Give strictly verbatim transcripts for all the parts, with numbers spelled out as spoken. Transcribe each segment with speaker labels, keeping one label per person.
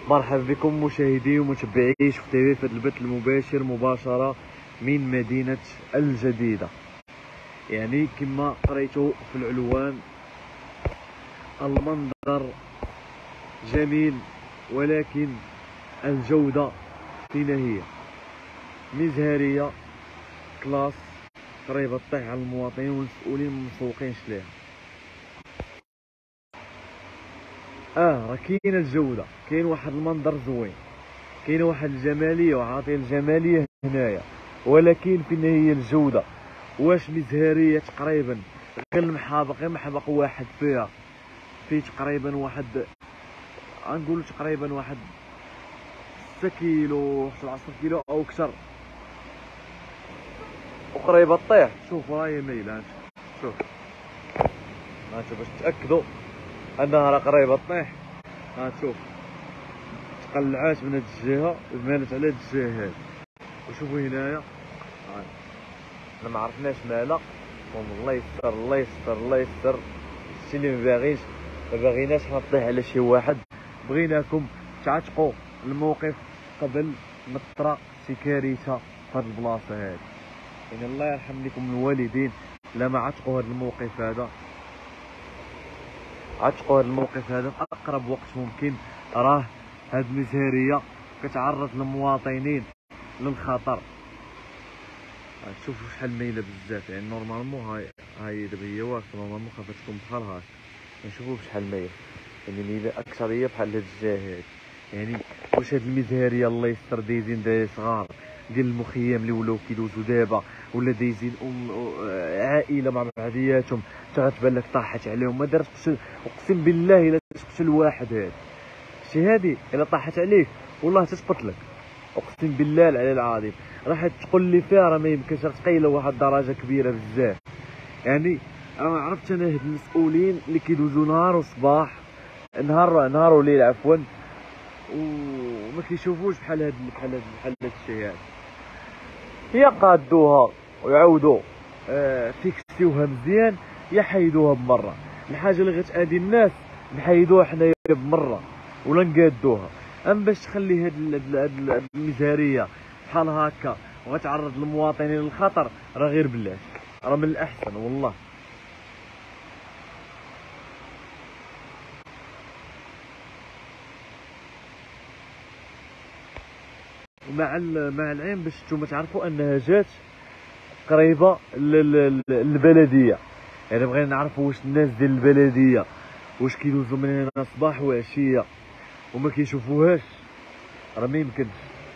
Speaker 1: مرحبا بكم مشاهدي ومتابعي شوف تيفي في هذا البث المباشر مباشرة من مدينة الجديدة. يعني كما قريتوا في العنوان المنظر جميل ولكن الجودة فين هي؟ مزهرية كلاس قريبة تطيح على المواطنين والمسؤولين المسوقينش ليها. اه راه كاينه الجوده، كاين واحد المنظر زوين، كاين واحد الجماليه وعاطي الجماليه هنايا، ولكن فين هي الجوده؟ واش مزهريه تقريبا غير المحابق غير محبق واحد فيها فيه تقريبا واحد غنقولوا تقريبا واحد ستة كيلو حتى عشرة كيلو او اكثر وقريبه طيح. شوف راهي ميله، شوف هانتو باش تاكدوا انها راه قريبه طيح. ها تشوف تقلعات من هاد الجهه ومالت على هاد الجهه هادي، وشوفوا هنايا انا ما عرفناش مالا. الله يستر الله يستر الله يستر. الشيء اللي ما باغيش ما باغيناش حنا طيح على شي واحد، بغيناكم تعتقوا الموقف قبل ما تطرا شي كارثه في هاد البلاصه هادي. يعني الله يرحم لكم الوالدين لا ما عتقوا هاد الموقف هذا، عتقوا هذا الموقف هذا في اقرب وقت ممكن. راه هاد المزهريه كتعرض المواطنين للخطر. شوفوا شحال مايله بزاف، يعني نورمالمون هاي هاي دابا هي واقفه نورمالمون خاصها تكون بحال هاك. نشوفوا شحال مايله، يعني مايله اكثريه بحال هاد الجهه هادي. يعني واش هاد المزهريه الله يستر دايزين دراري صغار ديال المخيم اللي ولاو كيدوزو دابا، ولا دايزين ام عائله مع بعضياتهم تغتبان لك طاحت عليهم ما دارت قتل. اقسم بالله الا تقتل واحد هاد شي هادي الا طاحت عليك والله تتقتلك، اقسم بالله العلي العظيم. راح تقول لي فيها راه ما يمكنش ثقيله واحد الدرجه كبيره بزاف. يعني انا عرفت انا هاد المسؤولين اللي كيدوزو نهار وصباح نهار نهار وليل عفوا وما كيشوفوش بحال هاد بحال هاد بحال هاد الشيء هذا. يا قادوها ويعاودوا آه فيكسيوها مزيان يا حيدوها بمره. الحاجه اللي غتأذي الناس نحيدوها حنايا بمره ولا نقادوها. اما باش تخلي هاد هاد المزهريه بحال هكا وغتعرض المواطنين للخطر راه غير بلاش، راه من الاحسن والله. ومع مع العلم باش نتوما تعرفوا انها جات قريبه للبلديه. يعني بغينا نعرفوا واش الناس ديال البلديه واش كيدوزوا من هنا صباح وعشيه وما كيشوفوهاش، راه ما يمكنش.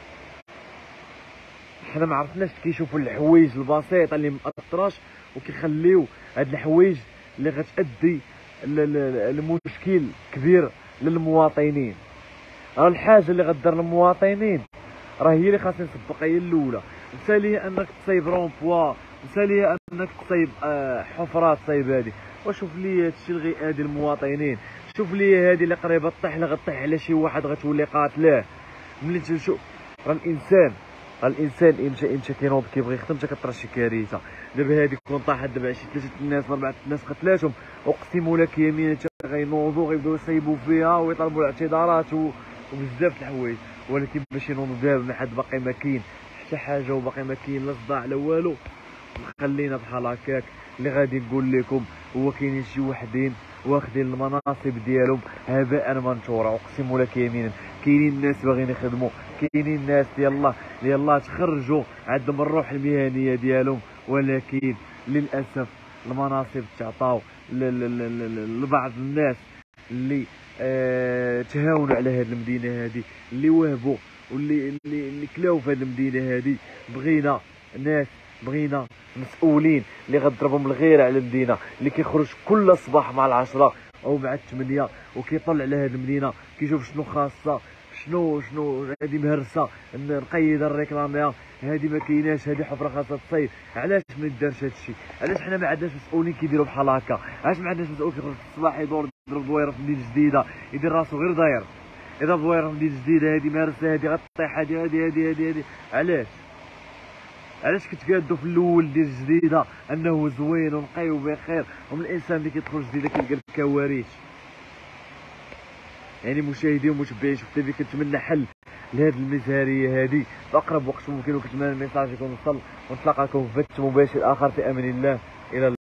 Speaker 1: حنا ما عرفناش كيشوفوا الحوايج البسيطه اللي مأثراش وكيخليو هاد الحوايج اللي غتأدي لمشكل كبير للمواطنين. راه الحاجه اللي غدير للمواطنين راه هي اللي خاصني نسبقها هي الاولى. مثاليه انك تصايب رون بوا، مثاليه انك تصايب آه حفرات تصايب هادي. وشوف لي هادشي اللي غيأذي المواطنين، شوف لي هادي اللي قريبه طيح اللي غطيح على شي واحد غتولي قاتلاه. ملي تشوف راه الانسان راه الانسان يمشى يمشى كينوض كيبغي يخدم حتى كطرا شي كارثه. دابا هادي كون طاحت دابا شي ثلاثه الناس اربعه الناس قتلاتهم، اقسم لك يمينا غينوضوا غيبداو يصايبوا فيها ويطلبوا الاعتذارات وبزاف د الحوايج. ولكن باش ينوضوا دابا ما حد باقي ما كاين حتى حاجه وباقي ما كاين لا صداع لا والو. خلينا بحال هكاك. اللي غادي نقول لكم هو كاينين شي وحدين واخدين المناصب ديالهم هباء منثورا. اقسم لك يمينا كاينين ناس باغيين يخدموا، كاينين ناس يلاه يلاه تخرجوا عندهم الروح المهنيه ديالهم، ولكن للاسف المناصب تعطاو لبعض الناس اللي آه تهاونوا على هذه المدينه هذه، اللي وهبوا واللي اللي, اللي كلاو في هذه المدينه هذه. بغينا ناس بغينا مسؤولين اللي غضربهم الغيره على المدينه، اللي كيخرج كل صباح مع العشرة او مع الثمانية وكيطلع على هذه المدينه كيشوف شنو خاصه شنو شنو هذه مهرسه نقيد الريكلاميها هذه ما كايناش، هذه حفره خاصها تصايب. علاش ما دارش هذا الشيء؟ علاش حنا ما عندناش مسؤولين كيديروا بحال هكا؟ علاش ما عندناش مسؤول كيخرج في الصباح يدور يضرب دويره في مدينه جديده يدير راسو غير داير اذا دويره في مدينه جديده هذه مهرسه هذه غطيح هذه هذه هذه هذه هذه. علاش علاش كتقادوا في الاول ديال الجديده انه زوين ونقي وبخير، ومن الانسان اللي كيدخل جديده كيلقى الكوارث؟ يعني مشاهدي ومتابعي شوف تي في كنتمنى حل لهاد المزهريه هذه في اقرب وقت ممكن، وكنتمنى الميساج يكون وصل، ونتلاقاكم في بث مباشر اخر في امان الله. الى